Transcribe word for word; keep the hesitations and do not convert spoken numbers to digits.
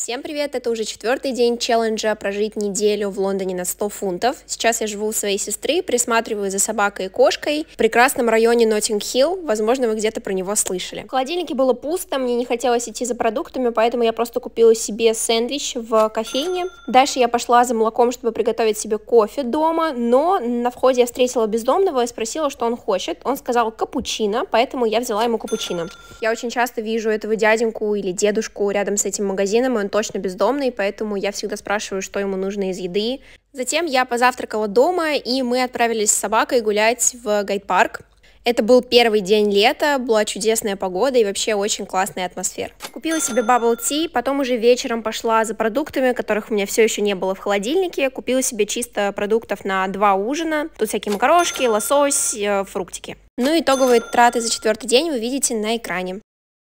Всем привет! Это уже четвертый день челленджа прожить неделю в Лондоне на сто фунтов. Сейчас я живу у своей сестры, присматриваю за собакой и кошкой в прекрасном районе Ноттинг-Хилл. Возможно, вы где-то про него слышали. В холодильнике было пусто, мне не хотелось идти за продуктами, поэтому я просто купила себе сэндвич в кофейне. Дальше я пошла за молоком, чтобы приготовить себе кофе дома, но на входе я встретила бездомного и спросила, что он хочет. Он сказал капучино, поэтому я взяла ему капучино. Я очень часто вижу этого дяденьку или дедушку рядом с этим магазином, и он точно бездомный, поэтому я всегда спрашиваю, что ему нужно из еды. Затем я позавтракала дома, и мы отправились с собакой гулять в гайд-парк. Это был первый день лета, была чудесная погода и вообще очень классная атмосфера. Купила себе bubble tea, потом уже вечером пошла за продуктами, которых у меня все еще не было в холодильнике. Купила себе чисто продуктов на два ужина. Тут всякие макарошки, лосось, фруктики. Ну и итоговые траты за четвертый день вы видите на экране.